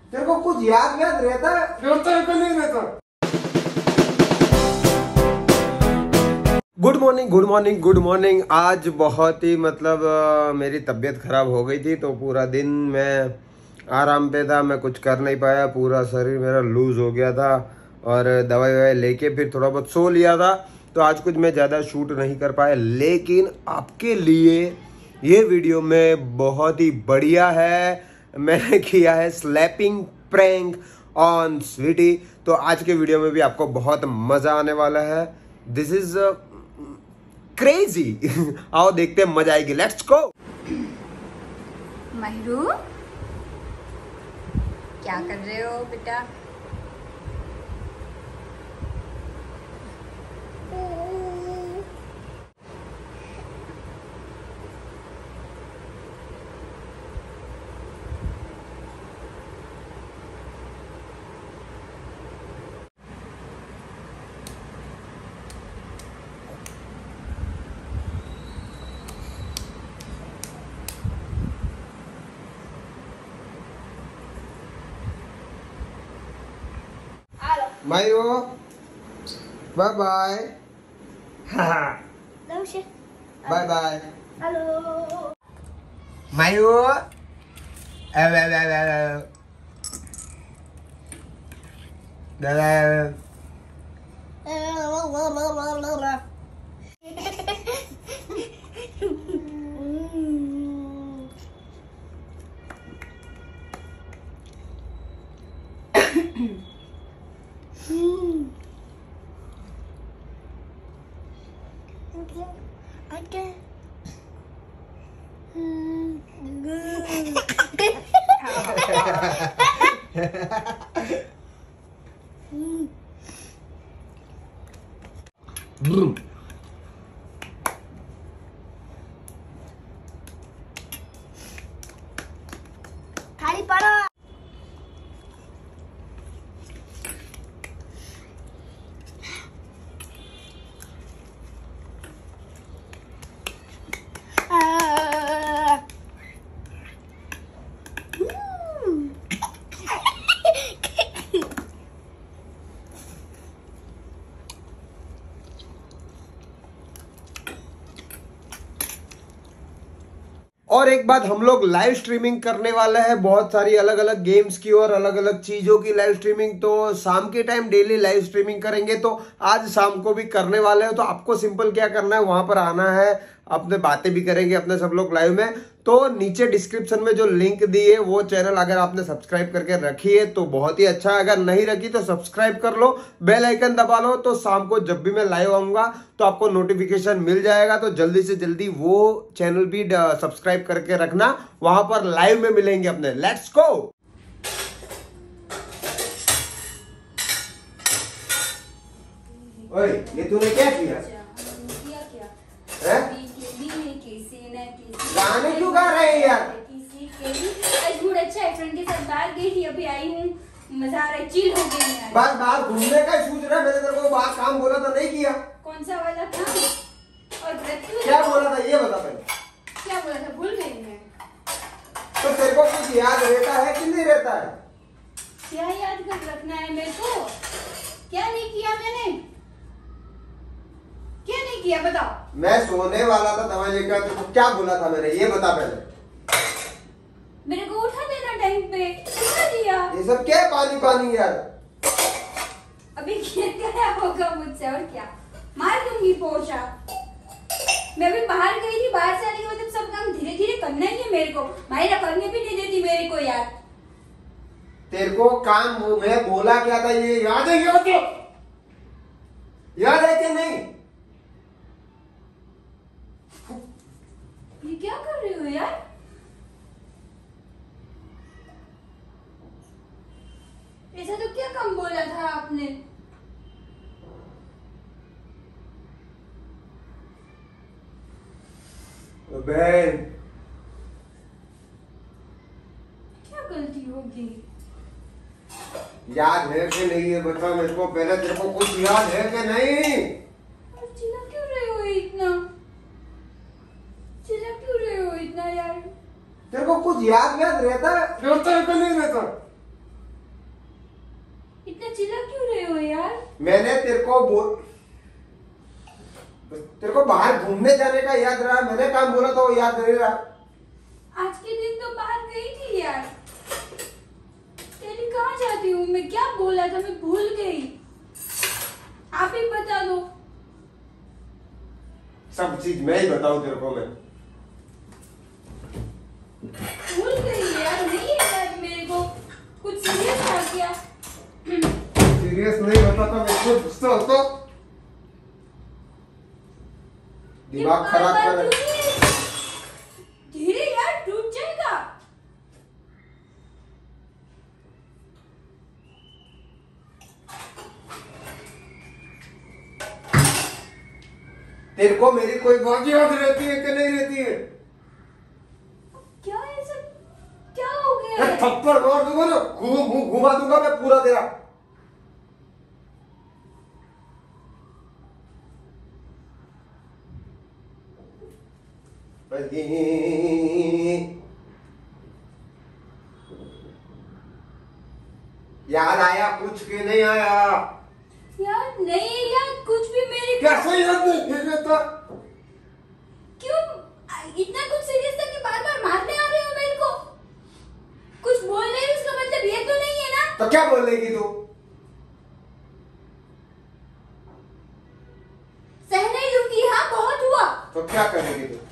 तेरे को कुछ याद रहता है? नहीं रहता। Good morning good morning good morning. आज बहुत ही मेरी तबीयत खराब हो गई थी, तो पूरा दिन मैं आराम पे था, मैं कुछ कर नहीं पाया, पूरा शरीर मेरा लूज हो गया था और दवाई ववाई लेके फिर थोड़ा बहुत सो लिया था। तो आज कुछ मैं ज़्यादा शूट नहीं कर पाया, लेकिन आपके लिए ये वीडियो में बहुत ही बढ़िया है। मैंने किया है स्लैपिंग प्रैंक ऑन स्वीटी। तो आज के वीडियो में भी आपको बहुत मज़ा आने वाला है। This is crazy. आओ देखते हैं, मजा आएगी। Let's go. महरू, क्या कर रहे हो बेटा? मायो bye bye. Bye bye. Hello मायो Okay. खाली पड़ो। और एक बात, हम लोग लाइव स्ट्रीमिंग करने वाले हैं बहुत सारी अलग अलग गेम्स की और अलग अलग चीजों की लाइव स्ट्रीमिंग। तो शाम के टाइम डेली लाइव स्ट्रीमिंग करेंगे, तो आज शाम को भी करने वाले हैं। तो आपको सिंपल क्या करना है, वहां पर आना है, अपने बातें भी करेंगे अपने सब लोग लाइव में। तो नीचे डिस्क्रिप्शन में जो लिंक दी है वो चैनल अगर आपने सब्सक्राइब करके रखी है तो बहुत ही अच्छा है, अगर नहीं रखी तो सब्सक्राइब कर लो, बेल आइकन दबा लो। तो शाम को जब भी मैं लाइव आऊंगा तो आपको नोटिफिकेशन मिल जाएगा। तो जल्दी से जल्दी वो चैनल भी सब्सक्राइब करके रखना, वहां पर लाइव में मिलेंगे अपने। Let's go. ओए, ये तूने क्या किया? गाने क्यों गा रहे हैं यार? आज मूड अच्छा है, फ्रेंड के साथ बाहर गई थी, अभी आई हूँ, मजा आ रहा है, चिल हो गई यार। बस बाहर घूमने का सोच रहा है। मैंने तेरे को बाहर काम बोला था, नहीं किया। कौन सा वाला था? और क्या बोला था ये बता पहले। क्या बोला था, भूल गई मैं। तो तेरे को कुछ याद रहता है कि नहीं रहता है? क्या याद कर रखना है मेरे को? क्या नहीं किया मैंने? क्या नहीं किया बताओ। मैं सोने वाला था, दवाई लेकर, तो क्या बोला था मैंने ये बता पहले। मेरे को उठा देना टाइम पे, उठा दिया। ये सब क्या पानी पानी यार? अभी क्या होगा मुझसे, और क्या मार दूंगी पोछा। मैं अभी बाहर गई थी, बाहर से आने के बाद सब काम धीरे धीरे करना ही है मेरे को। मायरा करने भी नहीं देती मेरे को यार। तेरे को काम मैं बोला क्या था ये याद है? याद है कि नहीं? ये क्या कर रहे हो यार? ऐसा तो क्या काम बोला था आपने? बहन क्या गलती होगी? याद है कि नहीं ये बता मेरे को पहले। तेरे को कुछ याद है कि नहीं? चिल्ला क्यों रहे हो इतना? चिल्ला क्यों रहे हो इतना यार? तेरे को कुछ याद रहता है? रहता है कि नहीं रहता? चिल्ला क्यों रहे हो यार? मैंने तेरे को बाहर घूमने जाने का याद रहा, मैंने काम बोला था वो याद नहीं रहा। आज के दिन तो बाहर गई थी यार। तेरी कहाँ जाती हूँ मैं? क्या बोला था मैं भूल गई। आप ही बता दो। सब चीज मैं ही बताऊं तेरे को? मैं भूल गई यार, नहीं है यार मेरे को। कुछ सीरियस था क्या? सीरियस नहीं होता तो मैं खुद गुस्सा होता। दिमाग खराब कर। धीरे यार, टूट जाएगा। तेरे को मेरी कोई बात याद रहती है कि नहीं रहती है? क्या है सब? क्या हो गया है? थप्पड़ मार दूंगा ना, घुमा दूंगा मैं पूरा तेरा। याद आया कुछ के नहीं आया? यार नहीं यार, कुछ भी मेरे को। कैसे याद नहीं रहता? क्यों इतना कुछ सीरियस था कि बार बार मारने आ रहे हो मेरे को? कुछ बोल रहे हो इसका मतलब ये तो नहीं है ना? तो क्या बोलेगी तू? सह नहीं लूंगी। हाँ बहुत हुआ। तो क्या करेगी तू?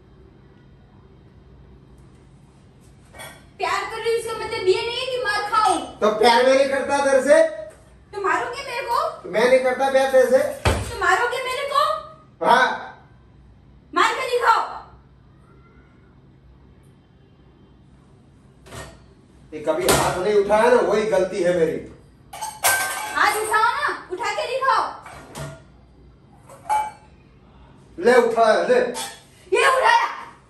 प्यार कर रही हूँ इसका मतलब ये नहीं है कि मार खाऊं। तो प्यार मैं नहीं करता तेरे से? तो मारोगे मेरे को? मैं नहीं करता प्यार तेरे से? तो मारोगे मेरे को? हाँ। मार के दिखाओ। ये कभी हाथ नहीं उठाया ना, वही गलती है मेरी। हाथ उठाओ ना, उठा के दिखाओ। ले उठाया ले। ये उठाया।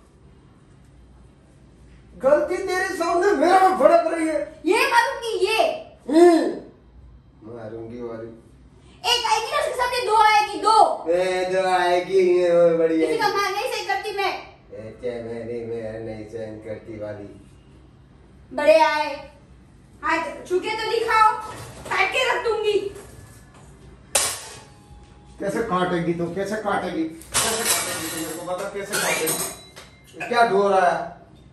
गलती तेरे सामने मेरा में भड़क रही है। ये मारूंगी ये। मारूंगी वाली। एक आएगी ना उसके सामने दो आएगी। दो जो आएगी वो बड़ी किसी का मार नहीं सही करती मैं। मैं नहीं सहन करती वाली। बड़े आए, हाथ छू के तो दिखाओ, काट के रख दूंगी। कैसे काटेगी तो? कैसे काटेगी? कैसे काटेगी तो मेरे को बता, कैसे काटेगी? क्या ढो रहा है?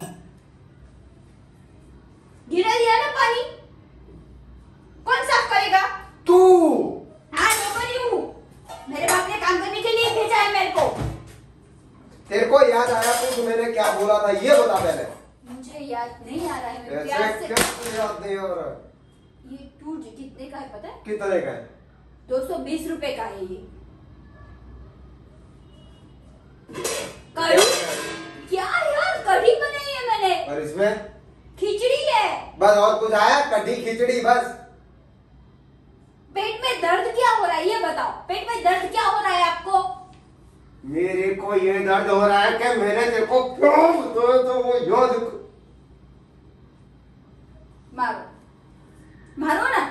गिरा दिया ना पानी, कौन साफ करेगा? तू। हाँ नौकरी हूँ, मेरे बाप ने काम करने के लिए भेजा है मेरे को। तेरे को याद आया कुछ मैंने क्या बोला था ये बता पहले। मुझे याद नहीं आ रहा है। मैं ऐसे प्यार से कैसे याद नहीं हो रहा? ये टूट कितने का है पता है? कितने का है? 220 रुपए का है ये। कढ़ी? क्या यार, कढ़ी बनाई है मैंने। और इसमें खिचड़ी है बस, और कुछ आया? कढ़ी खिचड़ी बस? पेट में दर्द क्या हो रहा है ये बताओ? पेट में दर्द क्या हो रहा है आपको? मेरे को ये दर्द हो रहा है कि मैंने तेरे को क्यों तो वो याद। मारो, मारो ना।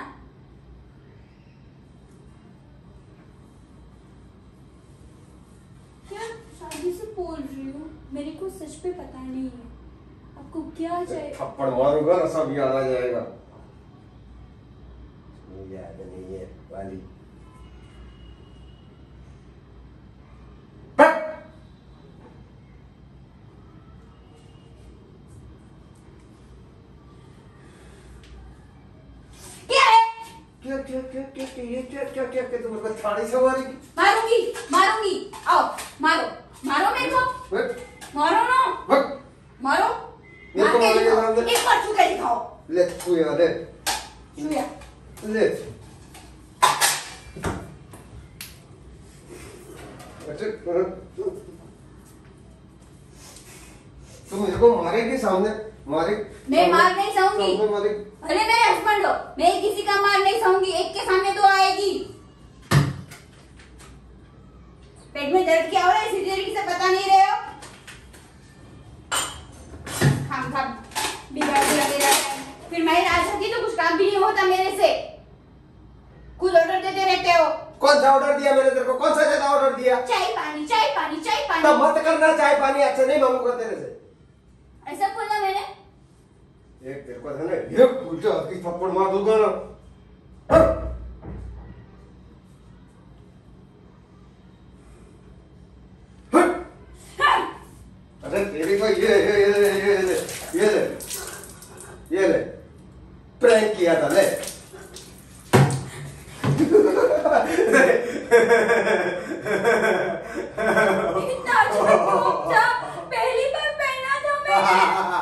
क्या शादी से बोल रही हूँ? मेरे को सच पे पता नहीं है आपको क्या चाहिए। थप्पड़ मारूंगा ना सब याद आ जाएगा। याद नहीं है वाली। क्या क्या क्या क्या क्या ये क्या क्या क्या क्या तुम मेरे को थाली से मारेगी? मारूंगी, मारूंगी। आओ मारो, मारो मेरे को। मारो ना, मारो। मेरे को मार के मारेंगे दिखाओ। सामने। एक बार छू के दिखाओ। ले तू यार ले। छुया। ले। तुम मेरे को मारेगी सामने? मारे? मैं मार नहीं सहूंगी। सामने मारेगी? अरे मेरे हस्बैंड हो, मैं किसी का मार नहीं सहूंगी। एक के सामने दो आएगी। पेट में दर्द क्या हो रहा है इसी तरीके से बता नहीं रहे हो? खाम खाम बिगाड़ के लगे रहते हैं। फिर मैं आ जाती तो कुछ काम भी नहीं होता मेरे से। कुछ ऑर्डर देते रहते हो। कौन सा ऑर्डर दिया मैंने तेरे को? कौन सा ज्यादा ऑर्डर दिया? चाय पानी, चाय पानी, चाय तब पानी। मत करना चाय पानी, अच्छा नहीं मांगूंगा तेरे से। ऐसा बोला मैंने? एक तेरे को है ना, एक उल्टा हाथ की थप्पड़ मार दूंगा ना। अरे तेरी को ये ले प्रैंक किया था ले। इतना अच्छा टॉप था, पहली बार पहना था मैंने।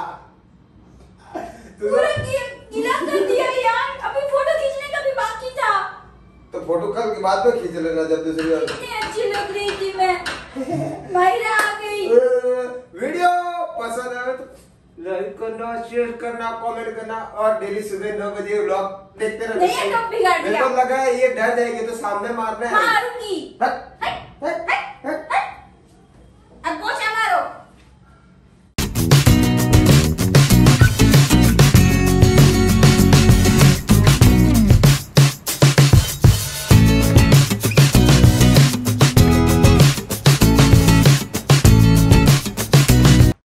पूरा गीला कर दिया यार, अभी फोटो खींचने का भी बाकी था। तो फोटो कल के बाद में खींच लेना जब दूसरी बार। कितनी अच्छी लग रही थी मैं। माहिरा आ गई। वीडियो पसंद आए तो लाइक करना, शेयर करना, कमेंट करना और डेली सुबह 9 बजे व्लॉग देखते रहना। नहीं, टॉप बिगाड़ दिया। मेरे को लगा है ये डर जाएगी तो सामने मारना है। मारूंगी।